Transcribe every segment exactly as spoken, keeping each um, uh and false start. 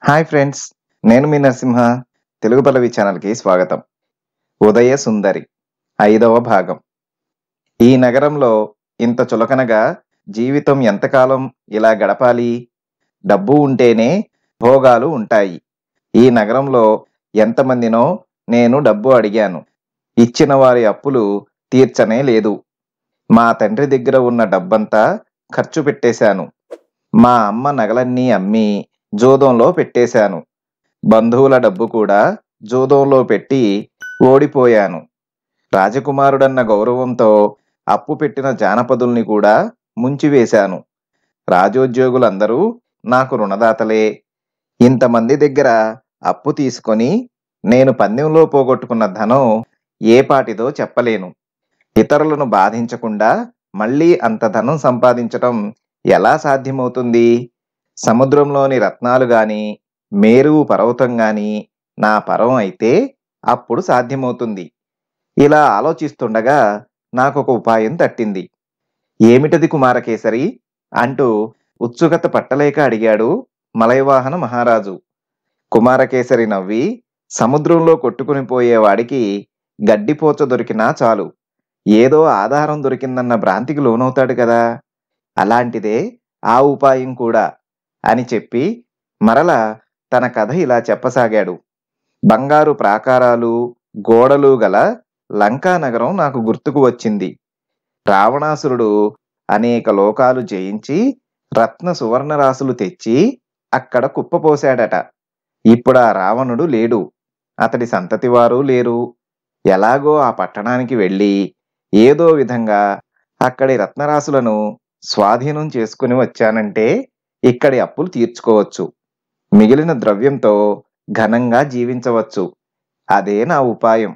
Hi friends, నేను మీ నరసింహ. తెలుగు పల్లవి ఛానల్కి స్వాగతం. ఉదయసుందరి ఐదవ భాగం. ఈ నగరంలో ఇంత చులకనగా జీవితం ఎంతకాలం ఇలా గడపాలి? డబ్బు ఉంటేనే భోగాలు ఉంటాయి. ఈ నగరంలో ఎంతమందినో నేను డబ్బు అడిగాను. ఇచ్చిన వారి అప్పులు తీర్చనే లేదు. మా తండ్రి దగ్గర ఉన్న డబ్బంతా ఖర్చు పెట్టేశాను. మా అమ్మ నగలన్నీ అమ్మి జూదంలో పెట్టేశాను. బంధువుల డబ్బు కూడా జూదంలో పెట్టి ఓడిపోయాను. రాజకుమారుడన్న గౌరవంతో అప్పు పెట్టిన జానపదుల్ని కూడా ముంచివేశాను. రాజోద్యోగులందరూ నాకు రుణదాతలే. ఇంతమంది దగ్గర అప్పు తీసుకొని నేను పందెంలో పోగొట్టుకున్న ధనం ఏ పాటిదో చెప్పలేను. ఇతరులను బాధించకుండా మళ్ళీ అంత ధనం సంపాదించటం ఎలా సాధ్యమవుతుంది? సముద్రంలోని రత్నాలు గాని, మేరువు పర్వతం గాని నా పరం అయితే అప్పుడు సాధ్యమవుతుంది. ఇలా ఆలోచిస్తుండగా నాకొక ఉపాయం తట్టింది. ఏమిటది కుమారకేసరి అంటూ ఉత్సుకత పట్టలేక అడిగాడు మలయవాహన మహారాజు. కుమారకేసరి నవ్వి, సముద్రంలో కొట్టుకుని పోయేవాడికి గడ్డిపోచ దొరికినా చాలు, ఏదో ఆధారం దొరికిందన్న భ్రాంతికి లోనవుతాడు కదా, అలాంటిదే ఆ ఉపాయం కూడా అని చెప్పి మరల తన కథ ఇలా చెప్పసాగాడు. బంగారు ప్రాకారాలు, గోడలు గల లంకా నగరం నాకు గుర్తుకు వచ్చింది. రావణాసురుడు అనేక లోకాలు జయించి రత్న సువర్ణ రాసులు తెచ్చి అక్కడ కుప్పపోశాడట. ఇప్పుడు ఆ రావణుడు లేడు, అతడి సంతతి వారు లేరు. ఎలాగో ఆ పట్టణానికి వెళ్ళి ఏదో విధంగా అక్కడి రత్నరాశులను స్వాధీనం చేసుకుని వచ్చానంటే ఇక్కడి అప్పులు తీర్చుకోవచ్చు. మిగిలిన ద్రవ్యంతో ఘనంగా జీవించవచ్చు. అదే నా ఉపాయం.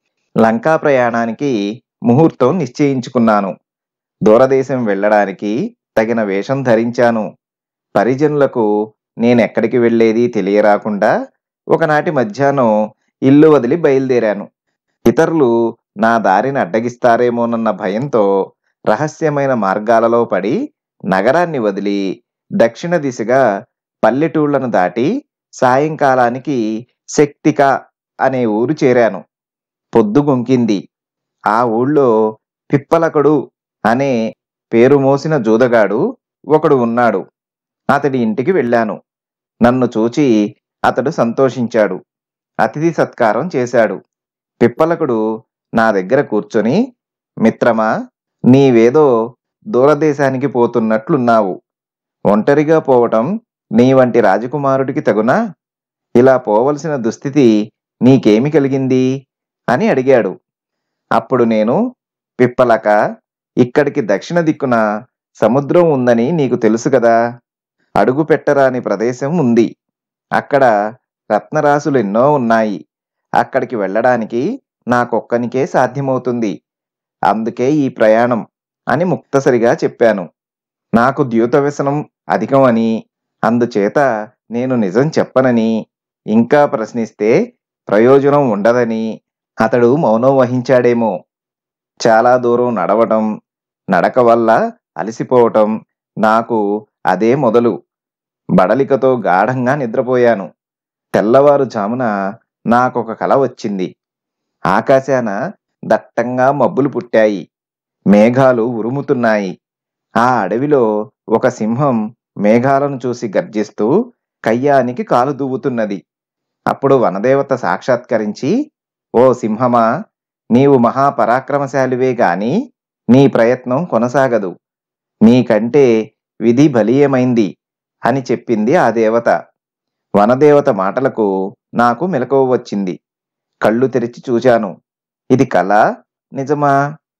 లంకా ప్రయాణానికి ముహూర్తం నిశ్చయించుకున్నాను. దూరదేశం వెళ్ళడానికి తగిన వేషం ధరించాను. పరిజనులకు నేనెక్కడికి వెళ్ళేది తెలియరాకుండా ఒకనాటి మధ్యాహ్నం ఇల్లు వదిలి బయలుదేరాను. ఇతరులు నా దారిని అడ్డగిస్తారేమోనన్న భయంతో రహస్యమైన మార్గాలలో పడి నగరాన్ని వదిలి దక్షిణ దిశగా పల్లెటూళ్లను దాటి సాయంకాలానికి శక్తిక అనే ఊరు చేరాను. పొద్దుగుంకింది. ఆ ఊళ్ళో పిప్పలకడు అనే పేరు మోసిన జూదగాడు ఒకడు ఉన్నాడు. అతడి ఇంటికి వెళ్ళాను. నన్ను చూచి అతడు సంతోషించాడు. అతిథి సత్కారం చేశాడు. పిప్పలకుడు నా దగ్గర కూర్చొని, మిత్రమా, నీవేదో దూరదేశానికి పోతున్నట్లున్నావు. ఒంటరిగా పోవటం నీ వంటి రాజకుమారుడికి తగునా? ఇలా పోవలసిన దుస్థితి నీకేమి కలిగింది అని అడిగాడు. అప్పుడు నేను, పిప్పలక, ఇక్కడికి దక్షిణ దిక్కున సముద్రం ఉందని నీకు తెలుసు కదా. అడుగు పెట్టరాని ప్రదేశం ఉంది. అక్కడ రత్నరాశులు ఎన్నో ఉన్నాయి. అక్కడికి వెళ్ళడానికి నాకొక్కనికే సాధ్యమవుతుంది. అందుకే ఈ ప్రయాణం అని ముక్తసరిగా చెప్పాను. నాకు ద్యూత వ్యసనం అధికం అని, అందుచేత నేను నిజం చెప్పనని, ఇంకా ప్రశ్నిస్తే ప్రయోజనం ఉండదని అతడు మౌనం వహించాడేమో. చాలా దూరం నడవటం, నడక వల్ల అలసిపోవటం, నాకు అదే మొదలు. బడలికతో గాఢంగా నిద్రపోయాను. తెల్లవారుజామున నాకొక కల వచ్చింది. ఆకాశాన దట్టంగా మబ్బులు పుట్టాయి. మేఘాలు ఉరుముతున్నాయి. ఆ అడవిలో ఒక సింహం మేఘాలను చూసి గర్జిస్తూ కయ్యానికి కాలు దువ్వుతున్నది. అప్పుడు వనదేవత సాక్షాత్కరించి, ఓ సింహమా, నీవు మహాపరాక్రమశాలివే గాని నీ ప్రయత్నం కొనసాగదు. నీకంటే విధి బలీయమైంది అని చెప్పింది ఆ దేవత. వనదేవత మాటలకు నాకు మెలకువ వచ్చింది. కళ్ళు తెరిచి చూశాను. ఇది కల, నిజమా?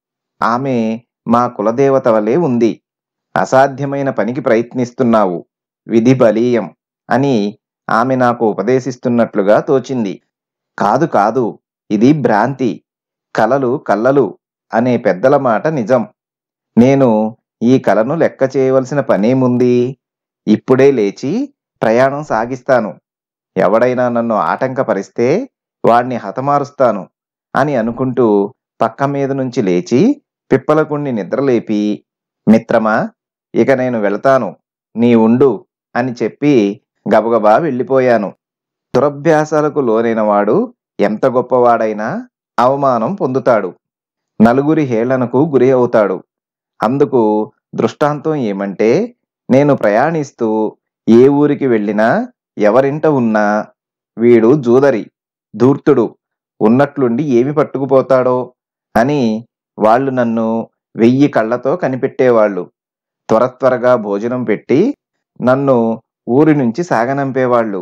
ఆమె మా కులదేవత వలె ఉంది. అసాధ్యమైన పనికి ప్రయత్నిస్తున్నావు, విధి బలీయం అని ఆమె నాకు ఉపదేశిస్తున్నట్లుగా తోచింది. కాదు కాదు, ఇది భ్రాంతి. కలలు కల్లలు అనే పెద్దల మాట నిజం. నేను ఈ కలను లెక్క చేయవలసిన పనేముంది? ఇప్పుడే లేచి ప్రయాణం సాగిస్తాను. ఎవడైనా నన్ను ఆటంకపరిస్తే వాణ్ణి హతమారుస్తాను అని అనుకుంటూ పక్క మీద నుంచి లేచి పిప్పలకుణ్ణి నిద్రలేపి, మిత్రమా, ఇక నేను వెళతాను, నీ ఉండు అని చెప్పి గబగబా వెళ్ళిపోయాను. దురభ్యాసాలకు లోనైన వాడు ఎంత గొప్పవాడైనా అవమానం పొందుతాడు. నలుగురి హేళనకు గురి అవుతాడు. అందుకు దృష్టాంతం ఏమంటే, నేను ప్రయాణిస్తూ ఏ ఊరికి వెళ్ళినా ఎవరింట ఉన్నా వీడు జూదరి, ధూర్తుడు, ఉన్నట్లుండి ఏమి పట్టుకుపోతాడో అని వాళ్ళు నన్ను వెయ్యి కళ్ళతో కనిపెట్టేవాళ్ళు. త్వర త్వరగా భోజనం పెట్టి నన్ను ఊరి నుంచి సాగనంపేవాళ్ళు.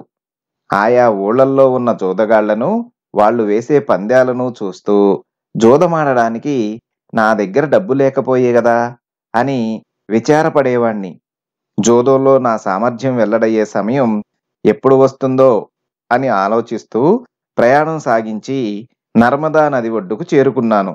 ఆయా ఊళ్ళల్లో ఉన్న జూదగాళ్లను, వాళ్ళు వేసే పందాలను చూస్తూ జూదమాడడానికి నా దగ్గర డబ్బు లేకపోయే గదా అని విచారపడేవాణ్ణి. జూదంలో నా సామర్థ్యం వెల్లడయ్యే సమయం ఎప్పుడు వస్తుందో అని ఆలోచిస్తూ ప్రయాణం సాగించి నర్మదా నది ఒడ్డుకు చేరుకున్నాను.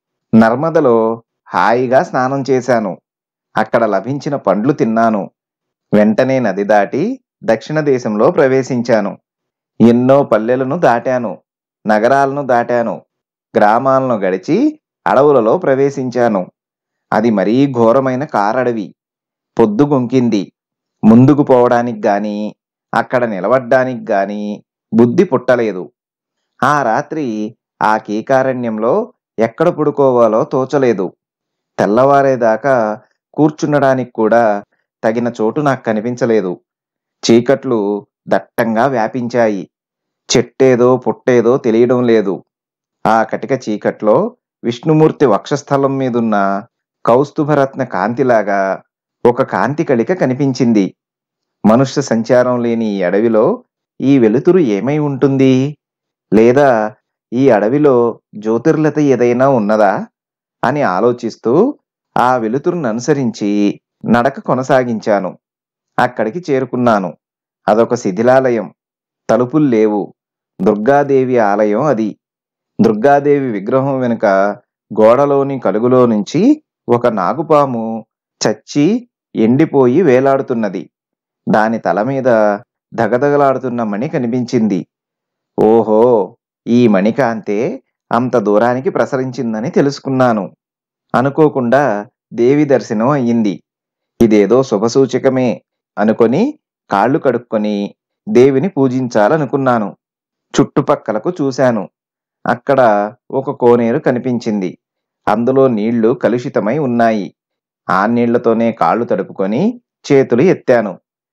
నర్మదలో హాయిగా స్నానం చేశాను. అక్కడ లభించిన పండ్లు తిన్నాను. వెంటనే నది దాటి దక్షిణ దేశంలో ప్రవేశించాను. ఎన్నో పల్లెలను దాటాను, నగరాలను దాటాను, గ్రామాలను గడిచి అడవులలో ప్రవేశించాను. అది మరీ ఘోరమైన కారడవి. పొద్దుగుంకింది. ముందుకు పోవడానికి గాని అక్కడ నిలబడ్డానికి గాని బుద్ధి పుట్టలేదు. ఆ రాత్రి ఆ కీకారణ్యంలో ఎక్కడ పడుకోవాలో తోచలేదు. తెల్లవారేదాకా కూర్చుండడానికి కూడా తగిన చోటు నాకు కనిపించలేదు. చీకట్లు దట్టంగా వ్యాపించాయి. చెట్టేదో పుట్టేదో తెలియడం లేదు. ఆ కటిక చీకట్లో విష్ణుమూర్తి వక్షస్థలం మీదున్న కౌస్తుభరత్న కాంతిలాగా ఒక కాంతి కళిక కనిపించింది. మనుష్య సంచారం లేని ఈ అడవిలో ఈ వెలుతురు ఏమై ఉంటుంది? లేదా ఈ అడవిలో జ్యోతిర్లత ఏదైనా ఉన్నదా అని ఆలోచిస్తూ ఆ వెలుతురును అనుసరించి నడక కొనసాగించాను. అక్కడికి చేరుకున్నాను. అదొక శిథిలాలయం. తలుపులు లేవు. దుర్గాదేవి ఆలయం అది. దుర్గాదేవి విగ్రహం వెనుక గోడలోని కలుగులో నుంచి ఒక నాగుపాము చచ్చి ఎండిపోయి వేలాడుతున్నది. దాని తల మీద దగదగలాడుతున్న మణి కనిపించింది. ఓహో, ఈ మణికాంతే అంత దూరానికి ప్రసరించిందని తెలుసుకున్నాను. అనుకోకుండా దేవి దర్శనం అయ్యింది. ఇదేదో శుభసూచకమే అనుకొని కాళ్ళు కడుక్కొని దేవిని పూజించాలనుకున్నాను. చుట్టుపక్కలకు చూశాను. అక్కడ ఒక కోనేరు కనిపించింది. అందులో నీళ్లు కలుషితమై ఉన్నాయి. ఆ నీళ్లతోనే కాళ్ళు తడుపుకొని చేతులు ఎత్తాను.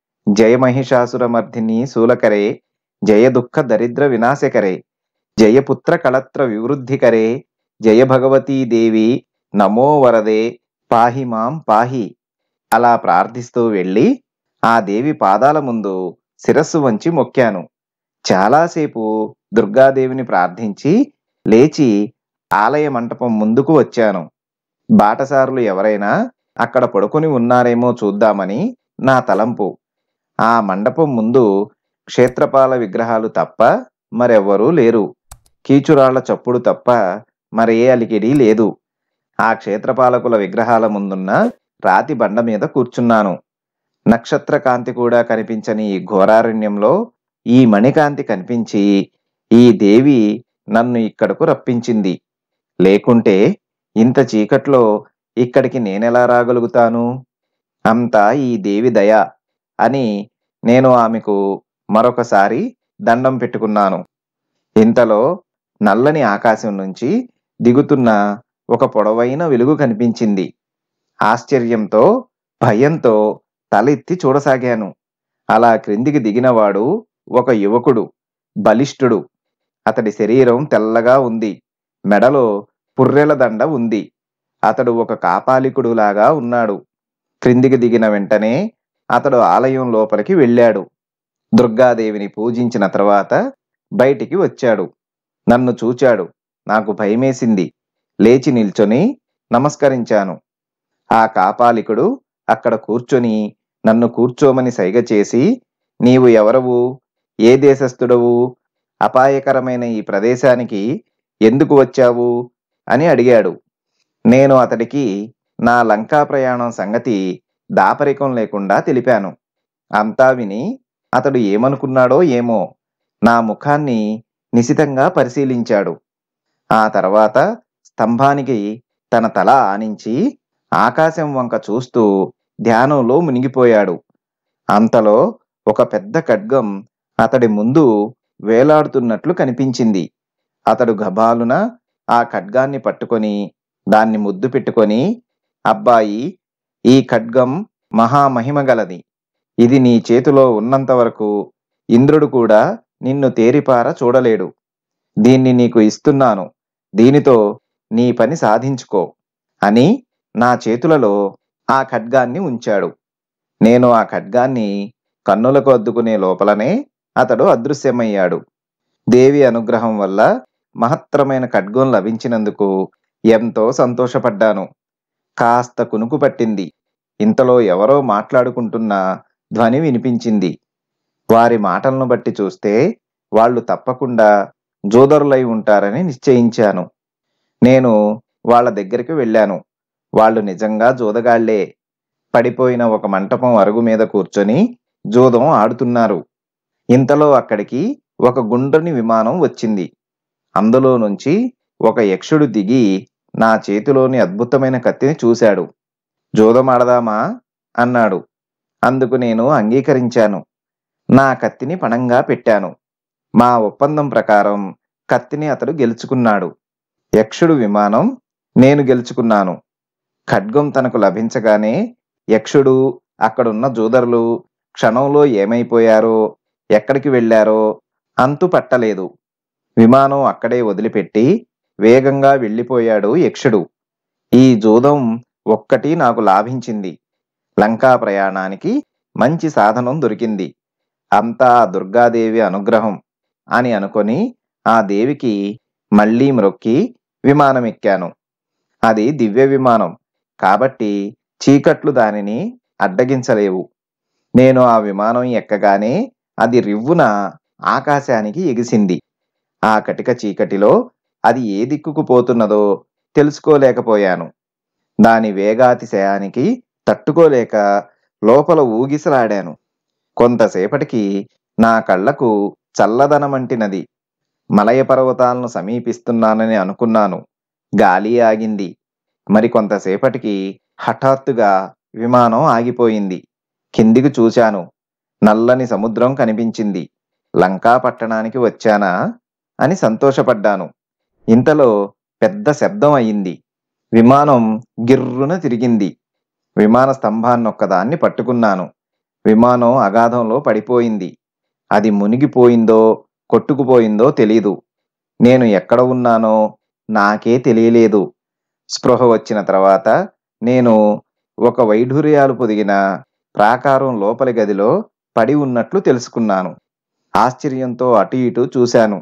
జయ మహిషాసురమర్ధిని శూలకరే, జయ దుఃఖ దరిద్ర వినాశకరే, జయపుత్ర కళత్ర వివృద్ధికరే, జయ భగవతీదేవి నమో వరదే, పాహి మాం పాహి అలా ప్రార్థిస్తూ వెళ్ళి ఆ దేవి పాదాల ముందు శిరస్సు వంచి మొక్కాను. చాలాసేపు దుర్గాదేవిని ప్రార్థించి లేచి ఆలయ మంటపం ముందుకు వచ్చాను. బాటసారులు ఎవరైనా అక్కడ పడుకొని ఉన్నారేమో చూద్దామని నా తలంపు. ఆ మండపం ముందు క్షేత్రపాల విగ్రహాలు తప్ప మరెవ్వరూ లేరు. కీచురాళ్ల చప్పుడు తప్ప మరే అలికిడి లేదు. ఆ క్షేత్రపాలకుల విగ్రహాల ముందున్న రాతి బండ మీద కూర్చున్నాను. నక్షత్ర కాంతి కూడా కనిపించని ఈ ఘోరారణ్యంలో ఈ మణికాంతి కనిపించి ఈ దేవి నన్ను ఇక్కడకు రప్పించింది. లేకుంటే ఇంత చీకట్లో ఇక్కడికి నేనెలా రాగలుగుతాను? అంతా ఈ దేవి దయ అని నేను ఆమెకు మరొకసారి దండం పెట్టుకున్నాను. ఇంతలో నల్లని ఆకాశం నుంచి దిగుతున్న ఒక పొడవైన వెలుగు కనిపించింది. ఆశ్చర్యంతో, భయంతో తలెత్తి చూడసాగాను. అలా క్రిందికి దిగినవాడు ఒక యువకుడు, బలిష్ఠుడు. అతడి శరీరం తెల్లగా ఉంది. మెడలో పుర్రెల దండ ఉంది. అతడు ఒక కాపాలికుడులాగా ఉన్నాడు. క్రిందికి దిగిన వెంటనే అతడు ఆలయం లోపలికి వెళ్ళాడు. దుర్గాదేవిని పూజించిన తర్వాత బయటికి వచ్చాడు. నన్ను చూచాడు. నాకు భయమేసింది. లేచి నిల్చొని నమస్కరించాను. ఆ కాపాలికుడు అక్కడ కూర్చొని నన్ను కూర్చోమని సైగ చేసి, నీవు ఎవరవు? ఏ దేశస్థుడవు? అపాయకరమైన ఈ ప్రదేశానికి ఎందుకు వచ్చావు అని అడిగాడు. నేను అతడికి నా లంకా ప్రయాణం సంగతి దాపరికం లేకుండా తెలిపాను. అంతా విని అతడు ఏమనుకున్నాడో ఏమో నా ముఖాన్ని నిశితంగా పరిశీలించాడు. ఆ తర్వాత స్తంభానికి తన తల ఆనించి ఆకాశం వంక చూస్తూ ధ్యానంలో మునిగిపోయాడు. అంతలో ఒక పెద్ద ఖడ్గం అతడి ముందు వేలాడుతున్నట్లు కనిపించింది. అతడు గబాలున ఆ ఖడ్గాన్ని పట్టుకొని దాన్ని ముద్దు పెట్టుకొని, అబ్బాయి, ఈ ఖడ్గం మహామహిమగలది. ఇది నీ చేతిలో ఉన్నంత వరకు ఇంద్రుడు కూడా నిన్ను తేరిపార చూడలేడు. దీన్ని నీకు ఇస్తున్నాను. దీనితో నీ పని సాధించుకో అని నా చేతులలో ఆ ఖడ్గాన్ని ఉంచాడు. నేను ఆ ఖడ్గాన్ని కన్నులకు అద్దుకునే లోపలనే అతడు అదృశ్యమయ్యాడు. దేవి అనుగ్రహం వల్ల మహత్తరమైన ఖడ్గం లభించినందుకు ఎంతో సంతోషపడ్డాను. కాస్త కునుకు పట్టింది. ఇంతలో ఎవరో మాట్లాడుకుంటున్న ధ్వని వినిపించింది. వారి మాటలను బట్టి చూస్తే వాళ్ళు తప్పకుండా జోదరులై ఉంటారని నిశ్చయించాను. నేను వాళ్ళ దగ్గరికి వెళ్ళాను. వాళ్ళు నిజంగా జోదగాళ్లే. పడిపోయిన ఒక మంటపం అరుగు మీద కూర్చొని జూదం ఆడుతున్నారు. ఇంతలో అక్కడికి ఒక గుండ్రని విమానం వచ్చింది. అందులో నుంచి ఒక యక్షుడు దిగి నా చేతిలోని అద్భుతమైన కత్తిని చూశాడు. జూదమాడదామా అన్నాడు. అందుకు నేను అంగీకరించాను. నా కత్తిని పణంగా పెట్టాను. మా ఒప్పందం ప్రకారం కత్తిని అతడు గెలుచుకున్నాడు. యక్షుడు విమానం, నేను గెలుచుకున్నాను. ఖడ్గం తనకు లభించగానే యక్షుడు, అక్కడున్న జూదరులు క్షణంలో ఏమైపోయారో, ఎక్కడికి వెళ్ళారో అంతు పట్టలేదు. విమానం అక్కడే వదిలిపెట్టి వేగంగా వెళ్ళిపోయాడు యక్షుడు. ఈ జూదం ఒక్కటి నాకు లాభించింది. లంకా ప్రయాణానికి మంచి సాధనం దొరికింది. అంతా దుర్గాదేవి అనుగ్రహం అని అనుకొని ఆ దేవికి మళ్లీ మ్రొక్కి విమానమెక్కాను. అది దివ్య విమానం కాబట్టి చీకట్లు దానిని అడ్డగించలేవు. నేను ఆ విమానం ఎక్కగానే అది రివ్వున ఆకాశానికి ఎగిసింది. ఆ కటిక చీకటిలో అది ఏ దిక్కుకు పోతున్నదో తెలుసుకోలేకపోయాను. దాని వేగాతిశయానికి తట్టుకోలేక లోపల ఊగిసలాడాను. కొంతసేపటికి నా కళ్లకు చల్లదనమంటినది. మలయ పర్వతాలను సమీపిస్తున్నానని అనుకున్నాను. గాలి ఆగింది. మరి కొంతసేపటికి హఠాత్తుగా విమానం ఆగిపోయింది. కిందికి చూశాను. నల్లని సముద్రం కనిపించింది. లంకా పట్టణానికి వచ్చానా అని సంతోషపడ్డాను. ఇంతలో పెద్ద శబ్దం అయింది. విమానం గిర్రున తిరిగింది. విమాన స్తంభాన్నొక్కదాన్ని పట్టుకున్నాను. విమానం అగాధంలో పడిపోయింది. అది మునిగిపోయిందో కొట్టుకుపోయిందో తెలీదు. నేను ఎక్కడ ఉన్నానో నాకే తెలియలేదు. స్పృహ వచ్చిన తర్వాత నేను ఒక వైఢూర్యాలు పొదిగిన ప్రాకారం లోపలి గదిలో పడి ఉన్నట్లు తెలుసుకున్నాను. ఆశ్చర్యంతో అటు ఇటు చూశాను.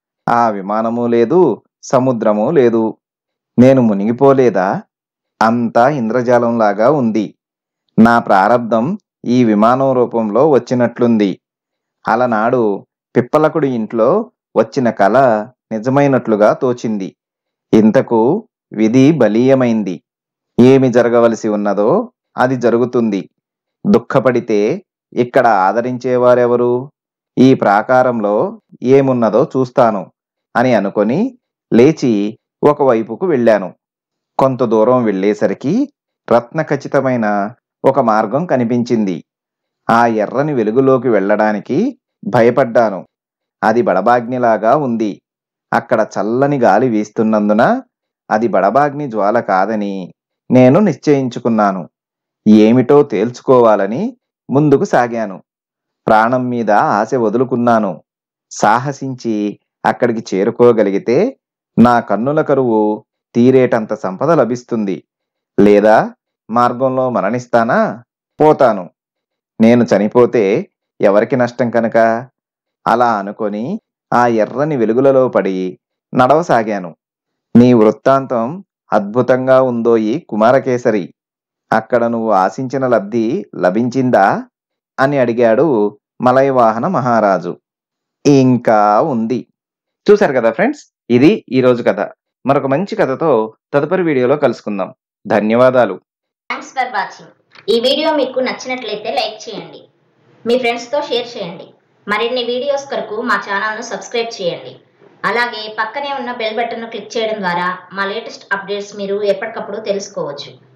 ఆ విమానము లేదు, సముద్రము లేదు. నేను మునిగిపోలేదా? అంతా ఇంద్రజాలంలాగా ఉంది. నా ప్రారబ్ధం ఈ విమానం రూపంలో వచ్చినట్లుంది. అలనాడు పిప్పలకుడి ఇంట్లో వచ్చిన కల నిజమైనట్లుగా తోచింది. ఇంతకు విధి బలీయమైంది. ఏమి జరగవలసి ఉన్నదో అది జరుగుతుంది. దుఃఖపడితే ఇక్కడ ఆదరించేవారెవరు? ఈ ప్రాకారంలో ఏమున్నదో చూస్తాను అని అనుకొని లేచి ఒకవైపుకు వెళ్ళాను. కొంత దూరం వెళ్ళేసరికి రత్న ఖచ్చితమైన ఒక మార్గం కనిపించింది. ఆ ఎర్రని వెలుగులోకి వెళ్ళడానికి భయపడ్డాను. అది బడబాగ్నిలాగా ఉంది. అక్కడ చల్లని గాలి వీస్తున్నందున అది బడబాగ్ని జ్వాల కాదని నేను నిశ్చయించుకున్నాను. ఏమిటో తేల్చుకోవాలని ముందుకు సాగాను. ప్రాణం మీద ఆశ వదులుకున్నాను. సాహసించి అక్కడికి చేరుకోగలిగితే నా కన్నుల కరువు తీరేటంత సంపద లభిస్తుంది. లేదా మార్గంలో మరణిస్తానా? పోతాను. నేను చనిపోతే ఎవరికి నష్టం కనుక? అలా అనుకొని ఆ ఎర్రని వెలుగులలో పడి నడవసాగాను. నీ వృత్తాంతం అద్భుతంగా ఉందోయి కుమారకేసరి. అక్కడ నువ్వు ఆశించిన లబ్ధి లభించిందా అని అడిగాడు మలయవాహన మహారాజు. ఇంకా ఉంది. చూశారు కదా ఫ్రెండ్స్, ఇది ఈరోజు కథ. మరొక మంచి కథతో తదుపరి వీడియోలో కలుసుకుందాం. ధన్యవాదాలు. Thanks for watching. ఈ వీడియో మీకు నచ్చినట్లయితే లైక్ చేయండి, మీ ఫ్రెండ్స్తో షేర్ చేయండి. మరిన్ని వీడియోస్ కొరకు మా ఛానల్ను సబ్స్క్రైబ్ చేయండి. అలాగే పక్కనే ఉన్న బెల్ బటన్ను క్లిక్ చేయడం ద్వారా మా లేటెస్ట్ అప్డేట్స్ మీరు ఎప్పటికప్పుడు తెలుసుకోవచ్చు.